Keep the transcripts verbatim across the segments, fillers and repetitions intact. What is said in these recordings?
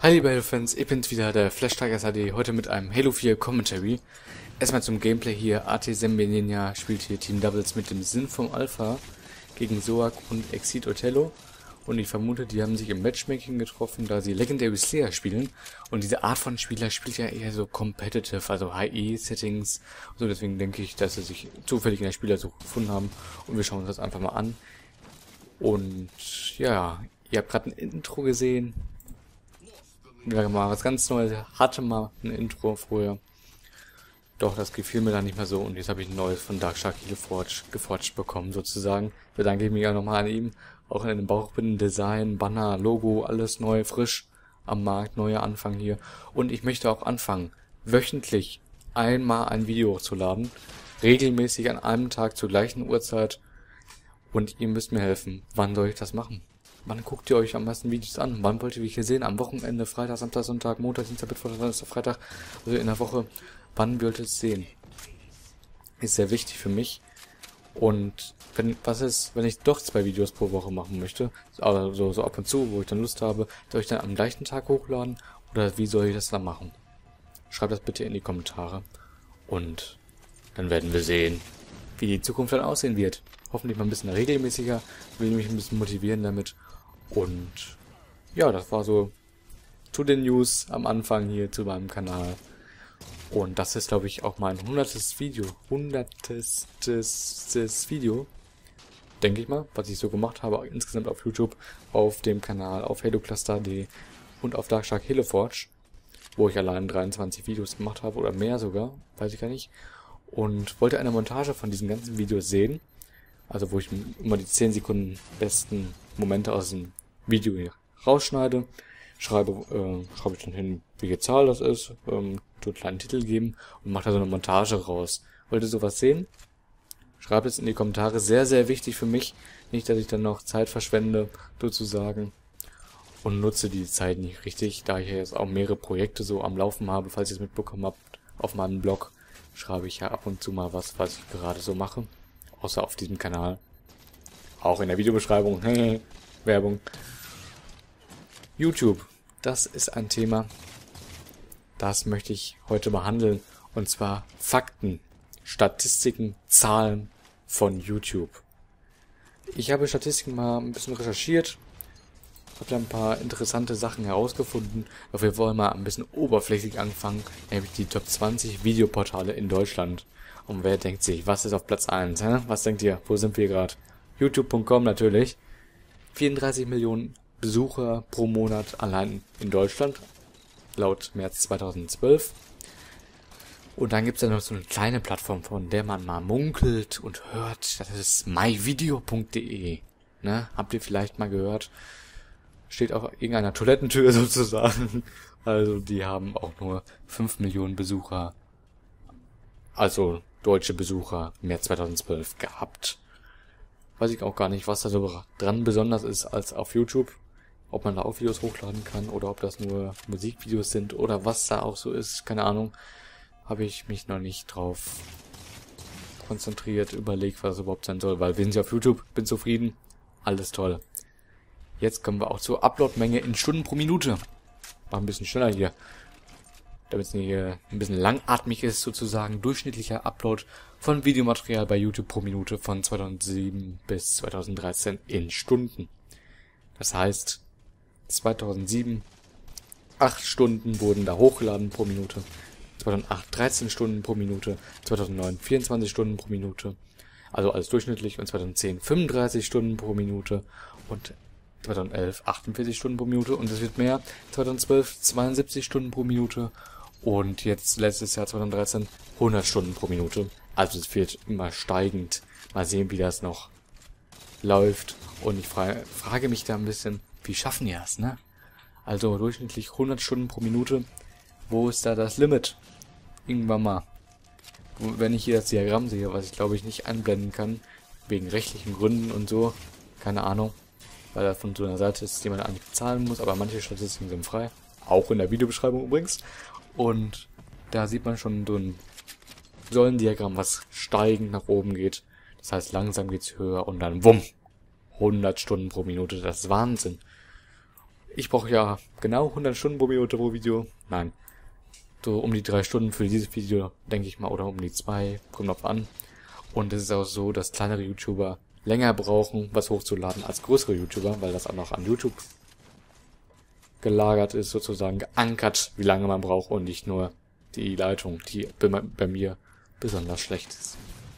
Hi liebe Halo-Fans, ich bin's wieder, der Flash-Tiger S H D, heute mit einem Halo vier Commentary. Erstmal zum Gameplay hier, A T Sembenija spielt hier Team Doubles mit dem Sinn vom Alpha gegen Soak und Exceed Othello. Und ich vermute, die haben sich im Matchmaking getroffen, da sie Legendary Slayer spielen. Und diese Art von Spieler spielt ja eher so competitive, also High-E-Settings. So, deswegen denke ich, dass sie sich zufällig in der Spielersuche gefunden haben. Und wir schauen uns das einfach mal an. Und ja, ihr habt gerade ein Intro gesehen. Mal was ganz Neues, hatte mal ein Intro vorher. Doch, das gefiel mir dann nicht mehr so und jetzt habe ich ein neues von Darkshark geforged, geforged bekommen, sozusagen. Bedanke ich mich auch nochmal an ihm. Auch in dem Bauchbinden-Design, Banner, Logo, alles neu, frisch am Markt, neuer Anfang hier. Und ich möchte auch anfangen, wöchentlich einmal ein Video hochzuladen. Regelmäßig an einem Tag zur gleichen Uhrzeit. Und ihr müsst mir helfen. Wann soll ich das machen? Wann guckt ihr euch am meisten Videos an? Wann wollt ihr mich hier sehen? Am Wochenende, Freitag, Samstag, Sonntag, Montag, Dienstag, Mittwoch, Donnerstag, Freitag, also in der Woche. Wann wollt ihr es sehen? Ist sehr wichtig für mich. Und wenn, was ist, wenn ich doch zwei Videos pro Woche machen möchte, also so ab und zu, wo ich dann Lust habe, soll ich dann am gleichen Tag hochladen? Oder wie soll ich das dann machen? Schreibt das bitte in die Kommentare. Und dann werden wir sehen, wie die Zukunft dann aussehen wird. Hoffentlich mal ein bisschen regelmäßiger, will mich ein bisschen motivieren damit. Und ja, das war so zu den News am Anfang hier zu meinem Kanal. Und das ist, glaube ich, auch mein hundertstes Video. Hundertstes Video. Denke ich mal, was ich so gemacht habe, insgesamt auf YouTube, auf dem Kanal, auf HaloCluster punkt de und auf Darkshark HaloForge, wo ich allein dreiundzwanzig Videos gemacht habe, oder mehr sogar, weiß ich gar nicht. Und wollte eine Montage von diesen ganzen Videos sehen. Also wo ich immer die zehn Sekunden besten Momente aus dem Video hier rausschneide, schreibe, äh, schreibe ich dann hin, welche Zahl das ist, ähm, tue einen kleinen Titel geben und mache da so eine Montage raus. Wollt ihr sowas sehen? Schreibt es in die Kommentare, sehr, sehr wichtig für mich. Nicht, dass ich dann noch Zeit verschwende, sozusagen, und nutze die Zeit nicht richtig, da ich ja jetzt auch mehrere Projekte so am Laufen habe, falls ihr es mitbekommen habt, auf meinem Blog schreibe ich ja ab und zu mal was, was ich gerade so mache. Außer auf diesem Kanal. Auch in der Videobeschreibung. Werbung. YouTube. Das ist ein Thema, das möchte ich heute behandeln. Und zwar Fakten, Statistiken, Zahlen von YouTube. Ich habe Statistiken mal ein bisschen recherchiert. Habe da ein paar interessante Sachen herausgefunden. Doch wir wollen mal ein bisschen oberflächlich anfangen. Nämlich die Top zwanzig Videoportale in Deutschland. Und wer denkt sich, was ist auf Platz eins? Hä? Was denkt ihr? Wo sind wir gerade? YouTube punkt com natürlich. vierunddreißig Millionen Besucher pro Monat allein in Deutschland. Laut März zweitausendzwölf. Und dann gibt es ja noch so eine kleine Plattform, von der man mal munkelt und hört. Das ist myvideo punkt de. Ne? Habt ihr vielleicht mal gehört? Steht auf irgendeiner Toilettentür sozusagen. Also die haben auch nur fünf Millionen Besucher. Also deutsche Besucher im März zweitausendzwölf gehabt. Weiß ich auch gar nicht, was da so dran besonders ist als auf YouTube. Ob man da auch Videos hochladen kann oder ob das nur Musikvideos sind oder was da auch so ist, keine Ahnung. Habe ich mich noch nicht drauf konzentriert, überlegt, was das überhaupt sein soll. Weil wir sind ja auf YouTube, bin zufrieden, alles toll. Jetzt kommen wir auch zur Uploadmenge in Stunden pro Minute. Mal ein bisschen schneller hier. Damit es hier ein bisschen langatmig ist, sozusagen durchschnittlicher Upload von Videomaterial bei YouTube pro Minute von zweitausendsieben bis zweitausenddreizehn in Stunden. Das heißt, zweitausendsieben, acht Stunden wurden da hochgeladen pro Minute, zweitausendacht dreizehn Stunden pro Minute, zweitausendneun vierundzwanzig Stunden pro Minute, also alles durchschnittlich, und zweitausendzehn fünfunddreißig Stunden pro Minute und zweitausendelf achtundvierzig Stunden pro Minute, und es wird mehr, zweitausendzwölf zweiundsiebzig Stunden pro Minute. Und jetzt letztes Jahr zweitausenddreizehn hundert Stunden pro Minute. Also es wird immer steigend. Mal sehen, wie das noch läuft. Und ich frage, frage mich da ein bisschen, wie schaffen die das, ne? Also durchschnittlich hundert Stunden pro Minute. Wo ist da das Limit? Irgendwann mal. Wenn ich hier das Diagramm sehe, was ich glaube ich nicht einblenden kann, wegen rechtlichen Gründen und so, keine Ahnung, weil da von so einer Seite ist, die man eigentlich bezahlen muss, aber manche Statistiken sind frei. Auch in der Videobeschreibung übrigens. Und da sieht man schon so ein Säulendiagramm, was steigend nach oben geht. Das heißt, langsam geht's höher und dann wumm, hundert Stunden pro Minute. Das ist Wahnsinn. ich brauche ja genau hundert Stunden pro Minute pro Video. Nein, so um die drei Stunden für dieses Video, denke ich mal, oder um die zwei, kommt drauf an. Und es ist auch so, dass kleinere YouTuber länger brauchen, was hochzuladen, als größere YouTuber, weil das auch noch an YouTube gelagert ist, sozusagen geankert, wie lange man braucht und nicht nur die Leitung, die bei, bei mir besonders schlecht ist.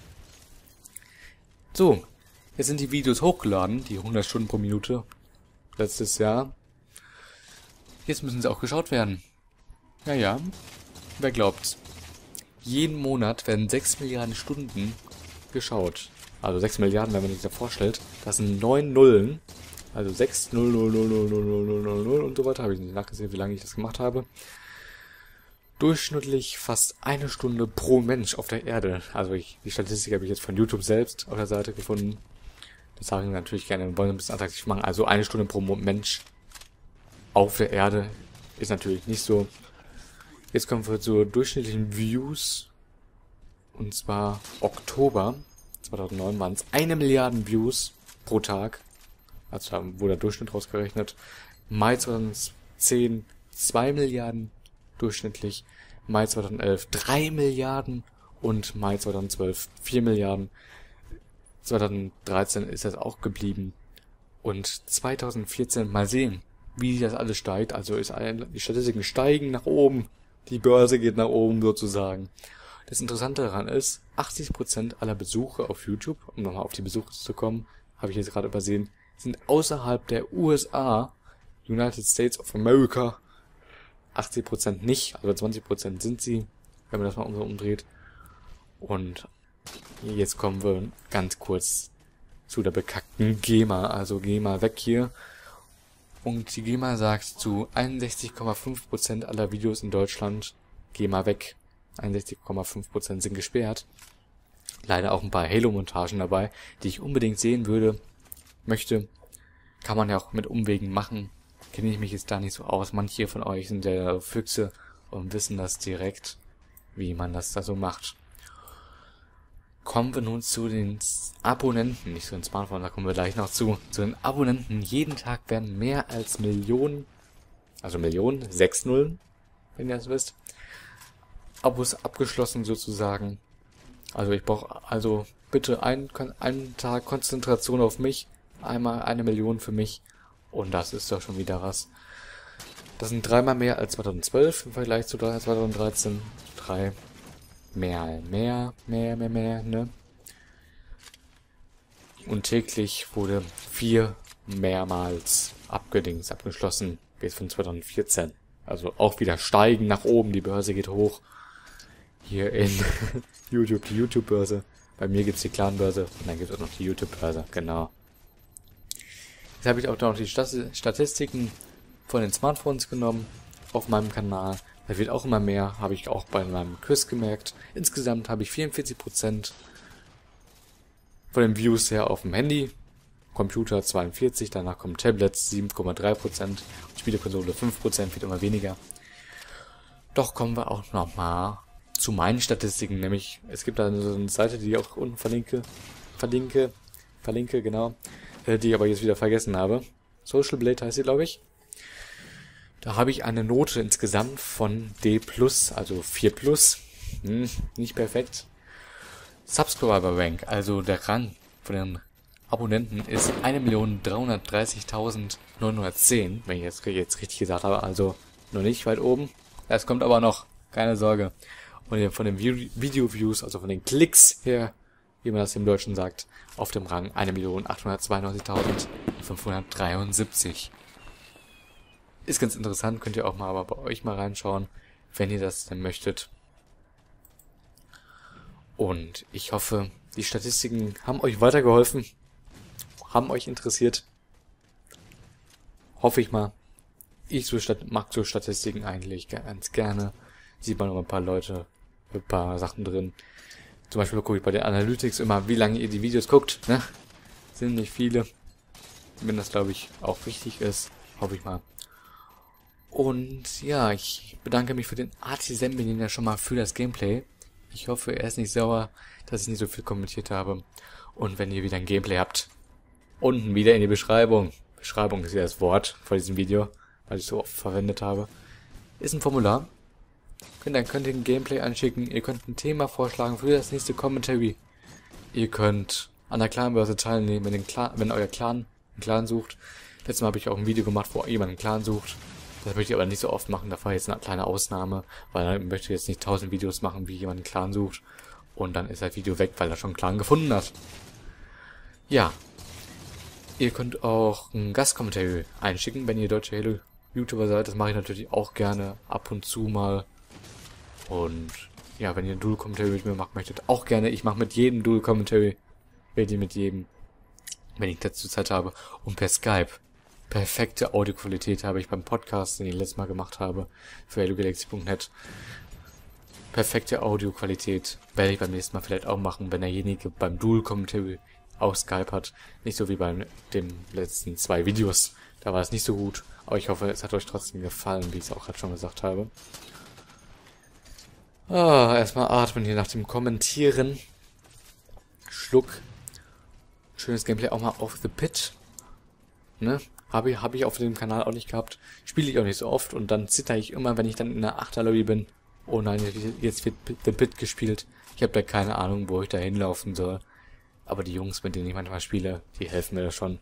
So, jetzt sind die Videos hochgeladen, die hundert Stunden pro Minute, letztes Jahr. Jetzt müssen sie auch geschaut werden. Ja, ja, wer glaubt's? Jeden Monat werden sechs Milliarden Stunden geschaut. Also sechs Milliarden, wenn man sich das vorstellt. Das sind neun Nullen. Also sechs, null, null, null, null, null, null, null, null und so weiter. Habe ich nicht nachgesehen, wie lange ich das gemacht habe. Durchschnittlich fast eine Stunde pro Mensch auf der Erde. Also ich, die Statistik habe ich jetzt von YouTube selbst auf der Seite gefunden. Das sagen wir natürlich gerne, wir wollen ein bisschen attraktiv machen. Also eine Stunde pro Mensch auf der Erde ist natürlich nicht so. Jetzt kommen wir zu durchschnittlichen Views. Und zwar Oktober zweitausendneun waren es eine Milliarde Views pro Tag. Also da wurde der Durchschnitt rausgerechnet. Mai zweitausendzehn zwei Milliarden durchschnittlich. Mai zweitausendelf drei Milliarden. Und Mai zweitausendzwölf vier Milliarden. zweitausenddreizehn ist das auch geblieben. Und zweitausendvierzehn mal sehen, wie das alles steigt. Also ist ein, die Statistiken steigen nach oben. Die Börse geht nach oben sozusagen. Das Interessante daran ist, achtzig Prozent aller Besuche auf YouTube, um nochmal auf die Besuche zu kommen, habe ich jetzt gerade übersehen, sind außerhalb der U S A, United States of America. achtzig Prozent nicht, also zwanzig Prozent sind sie, wenn man das mal so umdreht. Und jetzt kommen wir ganz kurz zu der bekackten GEMA, also GEMA weg hier. Und die GEMA sagt zu einundsechzig Komma fünf Prozent aller Videos in Deutschland GEMA weg. einundsechzig Komma fünf Prozent sind gesperrt. Leider auch ein paar Halo-Montagen dabei, die ich unbedingt sehen würde, möchte. Kann man ja auch mit Umwegen machen. Kenne ich mich jetzt da nicht so aus. Manche von euch sind ja Füchse und wissen das direkt, wie man das da so macht. Kommen wir nun zu den Abonnenten, nicht zu den Smartphones, da kommen wir gleich noch zu. Zu den Abonnenten, jeden Tag werden mehr als Millionen, also Millionen, sechs Nullen, wenn ihr das wisst, Abos abgeschlossen sozusagen. Also ich brauche also bitte einen, einen Tag Konzentration auf mich, einmal eine Million für mich und das ist doch schon wieder was. Das sind dreimal mehr als zweitausendzwölf im Vergleich zu zweitausenddreizehn. Drei mehr, mehr, mehr, mehr, mehr, ne? Und täglich wurde vier mehrmals abgedings, abgeschlossen, bis von zweitausendvierzehn. Also auch wieder steigen nach oben, die Börse geht hoch. Hier in YouTube, die YouTube-Börse. Bei mir gibt's die Clan-Börse und dann gibt's auch noch die YouTube-Börse, genau. Jetzt habe ich auch noch die Statistiken von den Smartphones genommen auf meinem Kanal. Da wird auch immer mehr, habe ich auch bei meinem Quiz gemerkt. Insgesamt habe ich vierundvierzig Prozent von den Views her auf dem Handy, Computer zweiundvierzig, danach kommen Tablets sieben Komma drei Prozent, Spielekonsole fünf Prozent, wird immer weniger. Doch kommen wir auch nochmal zu meinen Statistiken, nämlich es gibt da so eine Seite, die ich auch unten verlinke, verlinke, verlinke, genau, die ich aber jetzt wieder vergessen habe. Social Blade heißt sie, glaube ich. Da habe ich eine Note insgesamt von D plus, also vier plus, hm, nicht perfekt. Subscriber Rank, also der Rang von den Abonnenten ist eine Million dreihundertdreißigtausendneunhundertzehn, wenn ich jetzt, jetzt richtig gesagt habe, also noch nicht weit oben. Es kommt aber noch, keine Sorge. Und von den Video-Views, also von den Klicks her, wie man das im Deutschen sagt, auf dem Rang eine Million achthundertzweiundneunzigtausendfünfhundertdreiundsiebzig. Ist ganz interessant, könnt ihr auch mal aber bei euch mal reinschauen, wenn ihr das denn möchtet. Und ich hoffe, die Statistiken haben euch weitergeholfen, haben euch interessiert. Hoffe ich mal. Ich so mag so Statistiken eigentlich ganz gerne. Sieht man noch ein paar Leute, ein paar Sachen drin. Zum Beispiel gucke ich bei den Analytics immer, wie lange ihr die Videos guckt. Ne? Sind nicht viele. Wenn das, glaube ich, auch wichtig ist, hoffe ich mal. Und ja, ich bedanke mich für den Artisembenin ja schon mal für das Gameplay. Ich hoffe, er ist nicht sauer, dass ich nicht so viel kommentiert habe. Und wenn ihr wieder ein Gameplay habt, unten wieder in die Beschreibung. Beschreibung ist ja das Wort vor diesem Video. weil ich so oft verwendet habe, ist ein Formular. Und dann könnt ihr ein Gameplay anschicken, ihr könnt ein Thema vorschlagen für das nächste Commentary. Ihr könnt an der Clanbörse teilnehmen, wenn, den Clan, wenn euer Clan einen Clan sucht. Letztes Mal habe ich auch ein Video gemacht, wo jemand einen Clan sucht. Das möchte ich aber nicht so oft machen, da war jetzt eine kleine Ausnahme, weil ich möchte jetzt nicht tausend Videos machen, wie jemand einen Clan sucht. Und dann ist das Video weg, weil er schon einen Clan gefunden hat. Ja. Ihr könnt auch ein Gastkommentar einschicken, wenn ihr deutsche Halo-YouTuber seid. Das mache ich natürlich auch gerne ab und zu mal. Und ja, wenn ihr ein Dual-Commentary mit mir machen möchtet, auch gerne. Ich mache mit jedem Dual-Commentary. Rede mit jedem, wenn ich dazu Zeit habe. Und per Skype. Perfekte Audioqualität habe ich beim Podcast, den ich letztes Mal gemacht habe, für halo galaxy punkt net. Perfekte Audioqualität werde ich beim nächsten Mal vielleicht auch machen, wenn derjenige beim Dual-Commentary auch Skype hat. Nicht so wie bei den letzten zwei Videos. Da war es nicht so gut. Aber ich hoffe, es hat euch trotzdem gefallen, wie ich es auch gerade schon gesagt habe. Ah, erstmal atmen hier nach dem Kommentieren. Schluck. Schönes Gameplay auch mal auf The Pit. Ne? Habe ich, hab ich auf dem Kanal auch nicht gehabt. Spiele ich auch nicht so oft. Und dann zitter ich immer, wenn ich dann in der Achterlobby bin. Oh nein, jetzt wird The Pit gespielt. Ich habe da keine Ahnung, wo ich da hinlaufen soll. Aber die Jungs, mit denen ich manchmal spiele, die helfen mir da schon.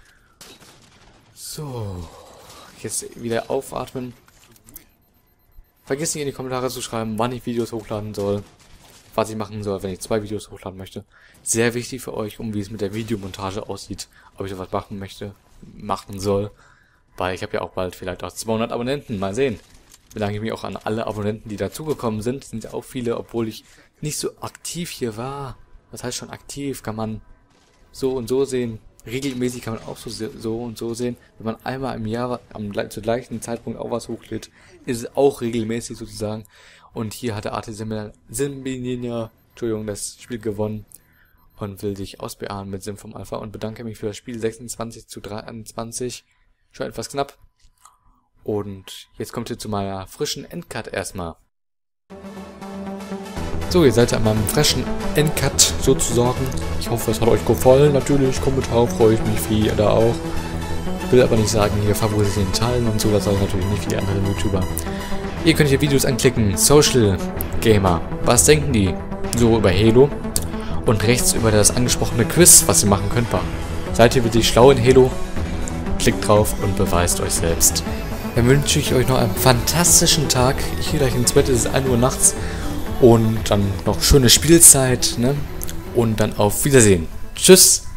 So. Jetzt wieder aufatmen. Vergiss nicht in die Kommentare zu schreiben, wann ich Videos hochladen soll. Was ich machen soll, wenn ich zwei Videos hochladen möchte. Sehr wichtig für euch, um wie es mit der Videomontage aussieht. Ob ich sowas machen möchte, machen soll. Weil ich habe ja auch bald vielleicht auch zweihundert Abonnenten. Mal sehen. Bedanke ich mich auch an alle Abonnenten, die dazugekommen sind. Sind ja auch viele, obwohl ich nicht so aktiv hier war. Das heißt schon aktiv, kann man so und so sehen. Regelmäßig kann man auch so, so und so sehen. Wenn man einmal im Jahr am zur gleichen Zeitpunkt auch was hochlädt, ist es auch regelmäßig sozusagen. Und hier hat der Artisimina, Entschuldigung, das Spiel gewonnen und will sich ausbeahren mit Sim vom Alpha und bedanke mich für das Spiel sechsundzwanzig zu dreiundzwanzig. Schon etwas knapp. Und jetzt kommt ihr zu meiner frischen Endcut erstmal. So, ihr seid an meinem frischen Endcut sozusagen. Ich hoffe, es hat euch gefallen. Natürlich, Kommentar freue ich mich für ihr da auch. Will aber nicht sagen, hier favorisieren Teilen und so. Das sage ich natürlich nicht wie die anderen YouTuber. Ihr könnt hier Videos anklicken. Social Gamer. Was denken die so über Halo? Und rechts über das angesprochene Quiz, was ihr machen könnt. Seid ihr wirklich schlau in Halo? Klickt drauf und beweist euch selbst. Dann wünsche ich euch noch einen fantastischen Tag. Ich gehe gleich ins Bett, es ist ein Uhr nachts. Und dann noch schöne Spielzeit, ne? Und dann auf Wiedersehen. Tschüss!